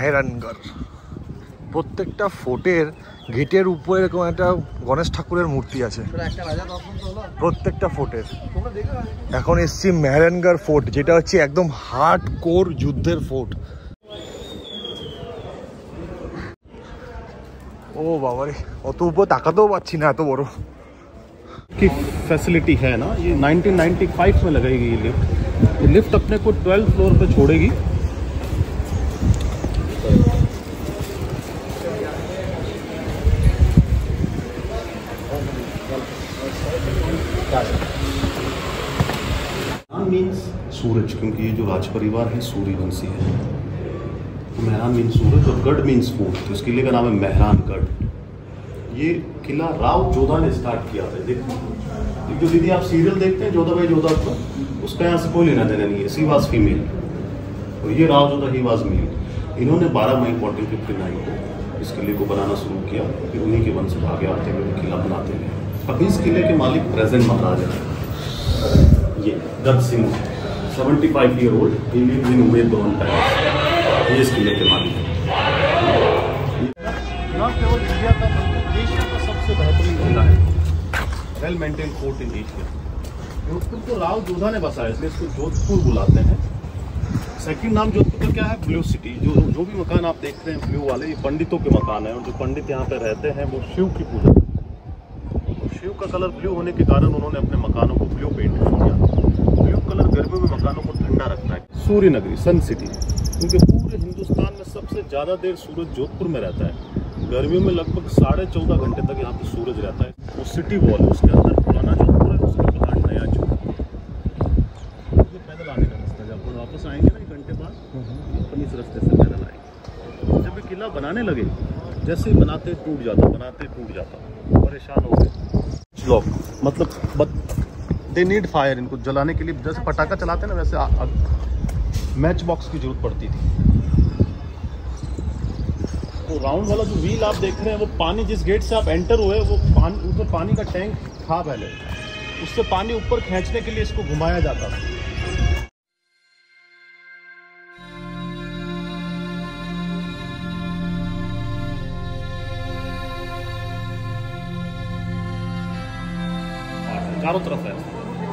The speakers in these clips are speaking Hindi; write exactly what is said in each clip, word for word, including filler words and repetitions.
মেহেরানগড়। প্রত্যেকটা ফোর্টের গেটের উপরে এরকম একটা গণেশ ঠাকুরের মূর্তি আছে প্রত্যেকটা ফোর্টের। এখন এসছি মেহেরানগড় ফোর্ট, যেটা হচ্ছে একদম হার্ড কোর যুদ্ধের ফোর্ট। ও বাবারে, অত উপর তাকাতেও পাচ্ছি না, এত বড় की फैसिलिटी है ना। ये नाइनटीन नाइंटी फाइव में लगाई गई लिफ्ट। ये लिफ्ट अपने को ट्वेल्थ फ्लोर पे छोड़ेगी। मीन्स सूरज, क्योंकि ये जो राज परिवार है सूर्यवंशी है। तो मेहरान मीन्स सूरज और गढ़ मीन्स फोर्ट, तो इस किले का नाम है मेहरानगढ़। ये किला राव जोधा ने स्टार्ट किया था। देखो जो दीदी आप सीरियल देखते हैं जोधा भाई जोधा को, उसका यहाँ से कोई लेना देना नहीं है। सी वाज फीमेल और ये Rao Jodha he was male. इन्होंने बारह मई फोर्टीन फिफ्टी नाइन को इस किले को बनाना शुरू किया। फिर उन्हीं के वंश आगे आते हुए किला बनाते गए। अभी इस किले के मालिक प्रेजेंट महाराजा है ये Dutt Singh, seventy five year old. He lives in Umaid Bhawan palace. ये इस किले के मालिक है। न केवल इंडिया का एशिया का सबसे बेहतरीन किला है, well maintain fort in Asia. Jodhpur को राव जोधा ने बसाया, इसलिए इसको जोधपुर बुलाते हैं। सेकंड नाम जोधपुर का क्या है? Blue city. जो जो भी मकान आप देख रहे हैं ब्लू वाले, ये पंडितों के मकान है। और जो पंडित यहाँ पे रहते हैं वो शिव की पूजा करते हैं। तो शिव का कलर ब्लू होने के कारण उन्होंने अपने मकानों को ब्लू पेंट किया। ब्लू कलर गर्मियों में मकानों को ठंडा रखता है। सूर्य नगरी, सन सिटी, क्योंकि पूरे हिंदुस्तान में सबसे ज़्यादा देर सूरज जोधपुर में रहता है। गर्मियों में लगभग साढ़े चौदह घंटे तक यहाँ पे सूरज रहता है। वो सिटी वॉल है, उसके अंदर पुराना जोधपुर है, उसके बाहर नया जोधपुर। ये पैदल आने का रास्ता है। जब अपन वापस आएंगे ना एक घंटे बाद, अपन इस रास्ते से पैदल आएंगे। जब ये किला बनाने लगे, जैसे ही बनाते टूट जाता, बनाते टूट जाता, परेशान हो गए लोग। मतलब दे नीड फायर, इनको जलाने के लिए जैसे पटाखा चलाते हैं ना, वैसे मैच बॉक्स की जरूरत पड़ती थी। तो राउंड वाला जो व्हील आप देख रहे हैं, वो पानी जिस गेट से आप एंटर हुए, वो पानी, ऊपर पानी का टैंक था पहले, उससे पानी ऊपर खींचने के लिए इसको घुमाया जाता था। चारों तरफ है।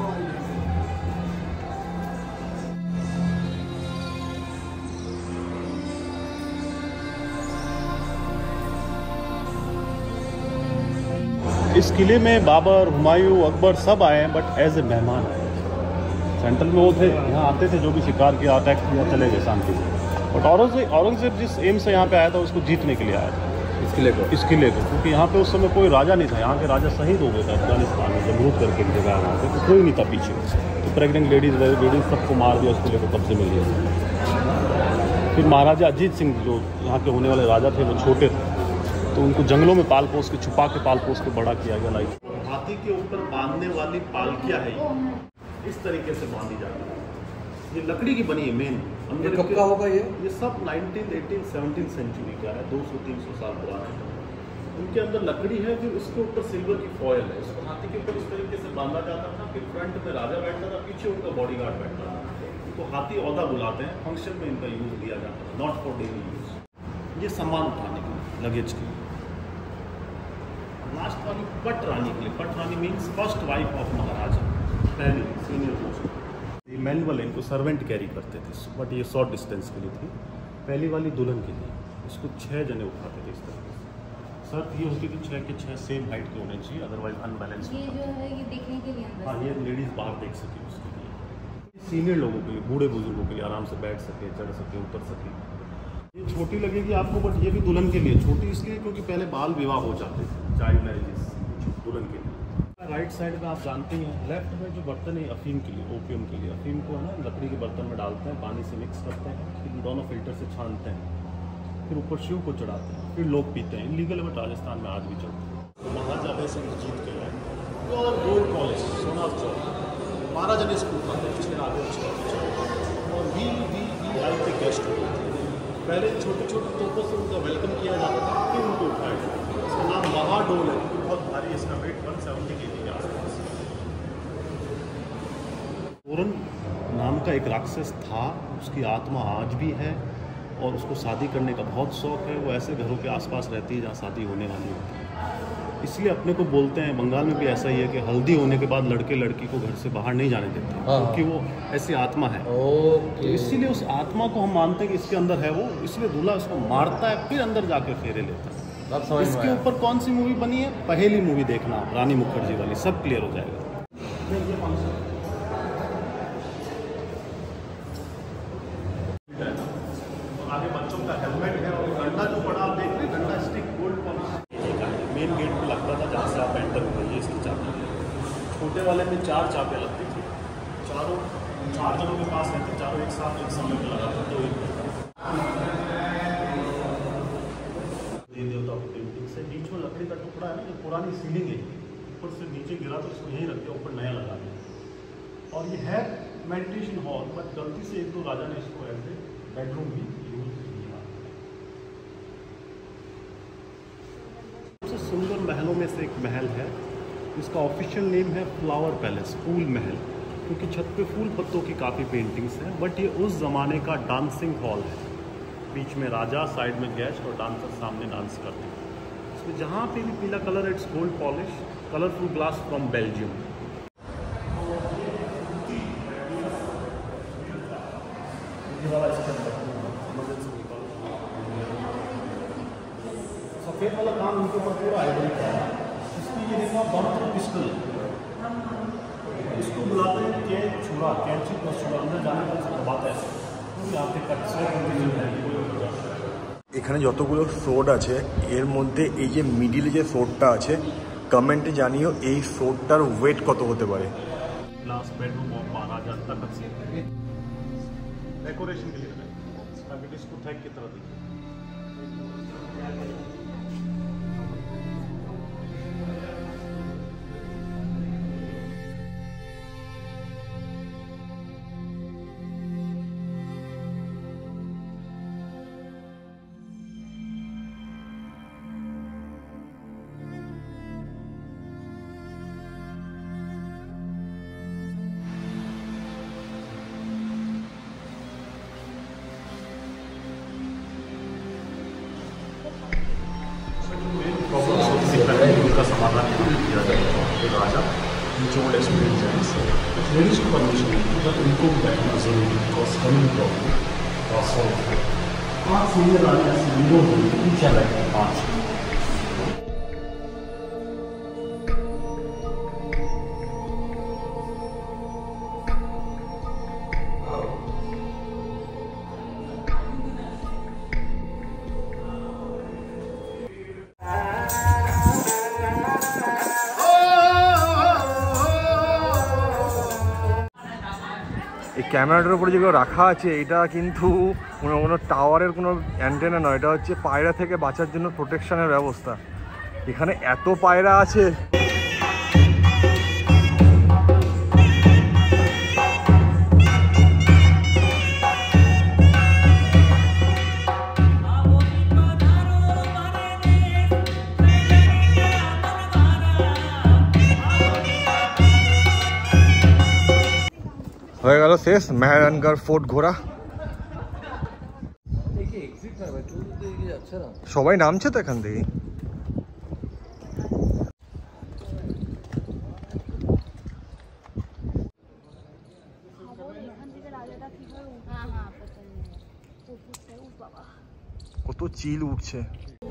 इस किले में बाबर, हुमायूं, अकबर सब आए हैं, बट एज ए मेहमान आए। सेंट्रल में वो थे, यहाँ आते थे, जो भी शिकार किया, अटैक किया, चले गए शांति से। बट औरंगजेब औरंगजेब जिस एम से यहाँ पे आया था, उसको जीतने के लिए आया था, इस किले को इस किले को क्योंकि यहाँ पे उस समय कोई राजा नहीं था। यहाँ के राजा शहीद हो गए थे अफगानिस्तान में, जमरूद करके एक जगह वहाँ पे, तो कोई नहीं था पीछे। तो प्रेगनेंट लेडीज लेडीज सबको मार दिया, उस किले को कब्जे में लिया। फिर महाराजा अजीत सिंह जो यहाँ के होने वाले राजा थे, वो छोटे थे, तो उनको जंगलों में पाल पोस के, छुपा के पाल पोस के बड़ा किया गया। लाइक हाथी के ऊपर बांधने वाली पालकियां है, इस तरीके से बांधी जाती है। ये लकड़ी की बनी है मेन। अंदर कब का होगा ये? ये सब नाइनटीन, एटीन, सेवनटीन सेंचुरी का है, दो सौ तीन सौ साल पुराना है। उनके अंदर लकड़ी है, फिर उसके ऊपर सिल्वर की फॉयल है। इसको हाथी के ऊपर इस तरीके से बांधा जाता था। फिर फ्रंट में राजा बैठता था, पीछे उनका बॉडीगार्ड बैठता था। इनको हाथी औदा बुलाते हैं। फंक्शन में इनका यूज लिया जाता था, नॉट फॉर डेली यूज। ये सामान उठाने के लिए, लगेज के लिए। लास्ट वाली पट रानी के लिए। Pat rani means first wife of maharaja, पहली सीनियर पोस्ट। ये मैनुअल है, इनको सर्वेंट कैरी करते थे, बट ये शॉर्ट डिस्टेंस के लिए थी। पहली वाली दुल्हन के लिए, इसको छः जने उठाते थे इस तरीके से। शर्त ये होती थी छः के छः सेम हाइट के होने चाहिए, अदरवाइज अनबैलेंस। ये जो है ये देखने के लिए, हाँ, ये लेडीज़ बाहर देख सके उसके लिए। सीनियर लोगों के लिए, बूढ़े बुजुर्गों के लिए, आराम से बैठ सके, चढ़ सके, उतर सके। ये छोटी लगेगी आपको, बट ये भी दुल्हन के लिए छोटी इसलिए क्योंकि पहले बाल विवाह हो जाते थे, चाइल्ड मैरिजेस दुल्हन के लिए। राइट साइड में आप जानते हैं, लेफ्ट में जो बर्तन है अफीम के लिए, ओपियम के लिए। अफीम को है ना लकड़ी के बर्तन में डालते हैं, पानी से मिक्स करते हैं, फिर दोनों फिल्टर से छानते हैं, फिर ऊपर शिव को चढ़ाते हैं, फिर लोग पीते हैं। इलीगल बट राजस्थान में आज भी चलते हैं। तो महाराजा अभय सिंह जीत के लाए और गोल्ड कॉलेज सोनार चौक, महाराजा ने स्कूल था, पिछले आगे और वी वी वी आई के गेस्ट होते थे। पहले छोटे छोटे तोपों से उनका वेलकम किया जाता था, फिर उनको उठाया जाता था। इसका नाम महाडोल है, क्योंकि बहुत भारी, इसका वेट वन सेवेंटी के जी के आसपास। तोरण नाम का एक राक्षस था, उसकी आत्मा आज भी है। और उसको शादी करने का बहुत शौक़ है। वो ऐसे घरों के आसपास रहती है जहाँ शादी होने वाली होती है, इसलिए अपने को बोलते हैं, बंगाल में भी ऐसा ही है कि हल्दी होने के बाद लड़के लड़की को घर से बाहर नहीं जाने देते, क्योंकि वो ऐसी आत्मा है। तो इसीलिए उस आत्मा को हम मानते हैं कि इसके अंदर है वो, इसलिए दूल्हा उसको मारता है, फिर अंदर जाके फेरे लेता है। इसके ऊपर कौन सी मूवी बनी है, पहली मूवी देखना रानी मुखर्जी वाली, सब क्लियर हो जाएगा। आगे बच्चों का हेलमेट है और डंडा जो पड़ा आप देख रहे हैं, डंडा stick gold polish main gate पे लगता था जहाँ से आप एंटर हुए, ये इसकी चाबी है। छोटे वाले में चार चाबियाँ लगती थी, चारों चार जनों के पास रहते, चारों एक साथ एक समय में लगा था, तो एक देवी देवता की पेंटिंग से बीच में लकड़ी का टुकड़ा है ना, जो पुरानी सीलिंग है, ऊपर से नीचे गिरा तो इसको यहीं रख दिया, ऊपर नया लगा दिया। और ये है मेडिटेशन हॉल, बट गलती से एक दो राजा ने इसको ऐसे बेडरूम भी यूज किया। सबसे सुंदर महलों में से एक महल है, इसका ऑफिशियल नेम है फ्लावर पैलेस, फूल महल, क्योंकि छत पे फूल पत्तों की काफ़ी पेंटिंग्स हैं। बट ये उस ज़माने का डांसिंग हॉल है, बीच में राजा, साइड में गेस्ट और डांसर सामने डांस करते हैं। इसमें जहाँ पे भी पीला colour, it's gold polish, colourful glass from Belgium. सफ़ेद वाला काम उनके ऊपर पूरा आइवरी का है। इसकी ये देखो बर्थ पिस्टल, इसको बुलाते हैं के छुरा, कैंची प्लस छुरा, अंदर जाने का इसको दबाते हैं, क्योंकि आपके कट से এখানে যতগুলো সোড আছে এর মধ্যে এই যে মিডিলে যে সোডটা আছে, কমেন্টে জানিও এই সোডটার ওয়েট কত হতে পারে। लास्ट बेडरूम ऑफ महाराजा तखत सिंह, डेकोरेशन के लिए है, ताकि इसको थैक की तरह दिखे। उनका समाधान किया जाएगा। राजा जो ओल्ड एक्सपीरियंस है, लेडीज को परमिशन नहीं, बट उनको बैठना जरूरी, बिकॉज कमिंग प्रॉब्लम और सॉल्व है। पाँच सीनियर राजा सीनियर होंगे, पीछे बैठे पाँच। এই ক্যামেরাটার উপরে যেগুলো রাখা আছে এটা কিন্তু কোনো কোনো টাওয়ারের কোনো অ্যান্টেনা নয়, এটা হচ্ছে পায়রা থেকে বাঁচার জন্য প্রোটেকশনের ব্যবস্থা। এখানে এত পায়রা আছে। হয়ে গেল শেষ মেহেরানগড় ফোর্ট ঘোরা। সবাই নামছে তো এখান থেকে। কত চিল উঠছে।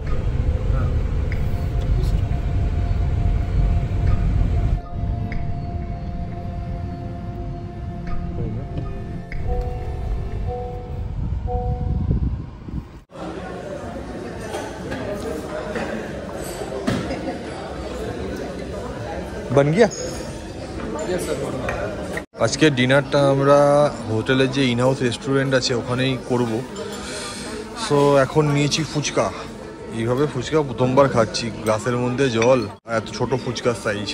बन गया। আজকে ডিনারটা আমরা হোটেলের যে ইন হাউস রেস্টুরেন্ট আছে ওখানেই করব। সো এখন নিয়েছি ফুচকা, এইভাবে ফুচকা প্রথমবার খাচ্ছি, গ্লাসের মধ্যে জল আর এত ছোট ফুচকার সাইজ।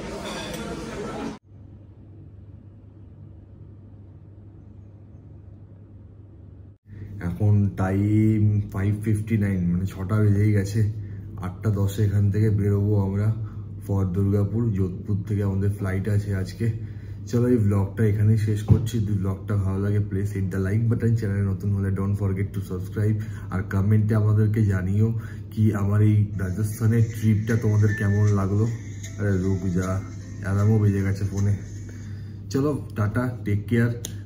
এখন টাইম ফাইভ ফিফটি নাইন, মানে ছটা বেজেই গেছে। আটটা দশে এখান থেকে বেরোবো আমরা ফর দুর্গাপুর। যোধপুর থেকে আমাদের ফ্লাইট আছে আজকে চলো এই ব্লগটা এখানেই শেষ করছি। যদি ব্লগটা ভালো লাগে please hit the like button, চ্যানেলে নতুন হলে ডোন্ট ফরগেট টু সাবস্ক্রাইব, আর কমেন্টে আমাদেরকে জানিও কি আমার এই রাজস্থানের ট্রিপটা তোমাদের কেমন লাগলো। আরে রুক যা, অ্যালার্মও বেজে গেছে ফোনে। চলো টাটা, টেক কেয়ার।